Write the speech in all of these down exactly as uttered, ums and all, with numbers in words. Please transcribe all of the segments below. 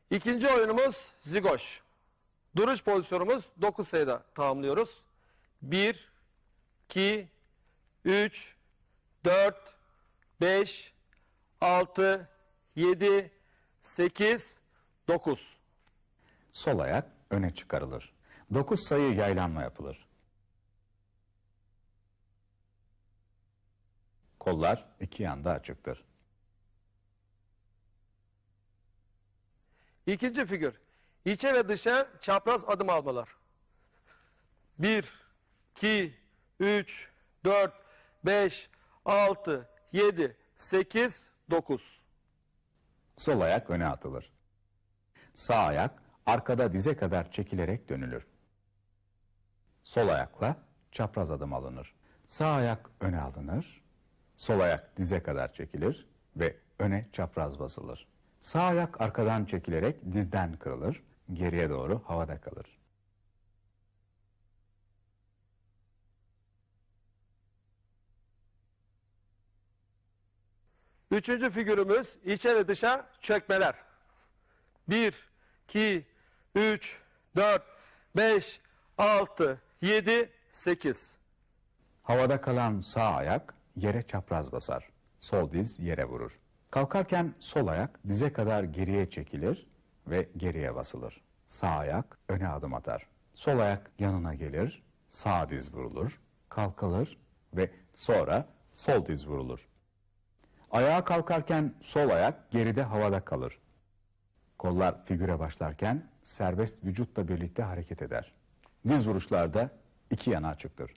İkinci oyunumuz zigoş. Duruş pozisyonumuz dokuz sayıda tamamlıyoruz. bir, iki, üç, dört, beş, altı, yedi, sekiz, dokuz. Sol ayak öne çıkarılır. dokuz sayı yaylanma yapılır. Kollar iki yanda açıktır. İkinci figür. İçe ve dışa çapraz adım almalar. bir, iki, üç, dört, beş, altı, yedi, sekiz, dokuz. Sol ayak öne atılır. Sağ ayak arkada dize kadar çekilerek dönülür. Sol ayakla çapraz adım alınır. Sağ ayak öne alınır. Sol ayak dize kadar çekilir ve öne çapraz basılır. Sağ ayak arkadan çekilerek dizden kırılır, geriye doğru havada kalır. Üçüncü figürümüz içe ve dışa çökmeler. bir, iki, üç, dört, beş, altı, yedi, sekiz. Havada kalan sağ ayak yere çapraz basar. Sol diz yere vurur. Kalkarken sol ayak dize kadar geriye çekilir ve geriye basılır. Sağ ayak öne adım atar. Sol ayak yanına gelir, sağ diz vurulur, kalkılır ve sonra sol diz vurulur. Ayağa kalkarken sol ayak geride havada kalır. Kollar figüre başlarken serbest vücutla birlikte hareket eder. Diz vuruşlarda iki yana açıktır.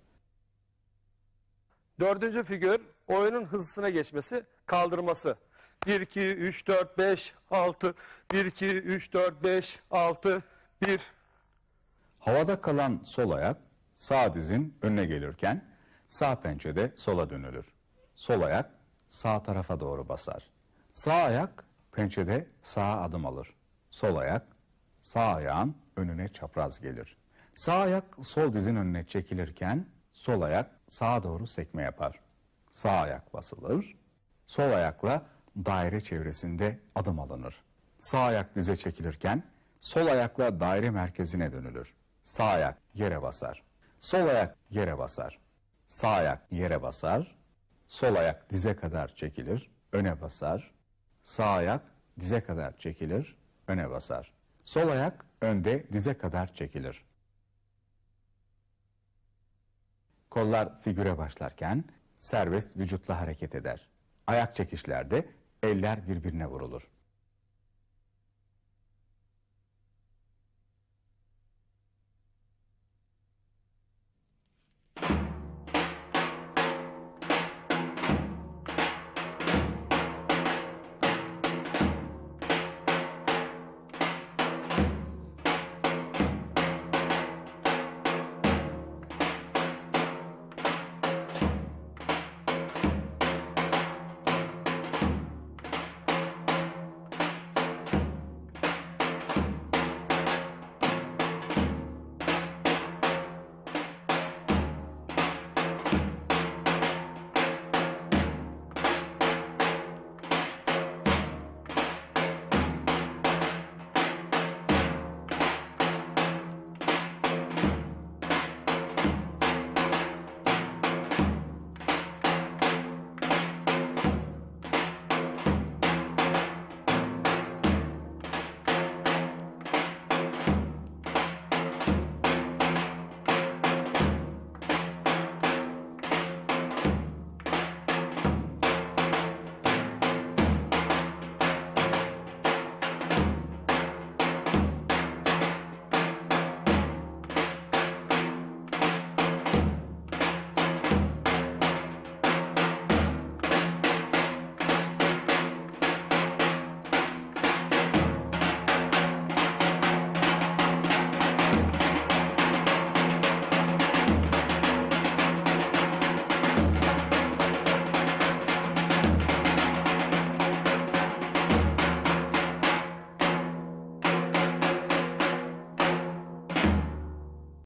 Dördüncü figür oyunun hızlısına geçmesi, kaldırması. bir, iki, üç, dört, beş, altı, bir, iki, üç, dört, beş, altı, bir. Havada kalan sol ayak sağ dizin önüne gelirken sağ pençede sola dönülür. Sol ayak sağ tarafa doğru basar. Sağ ayak pençede sağa adım alır. Sol ayak sağ ayağın önüne çapraz gelir. Sağ ayak sol dizin önüne çekilirken sol ayak sağa doğru sekme yapar. Sağ ayak basılır. Sol ayakla daire çevresinde adım alınır. Sağ ayak dize çekilirken sol ayakla daire merkezine dönülür. Sağ ayak yere basar. Sol ayak yere basar. Sağ ayak yere basar. Sol ayak dize kadar çekilir, öne basar. Sağ ayak dize kadar çekilir, öne basar. Sol ayak önde dize kadar çekilir. Kollar figüre başlarken serbest vücutla hareket eder. Ayak çekişlerde eller birbirine vurulur.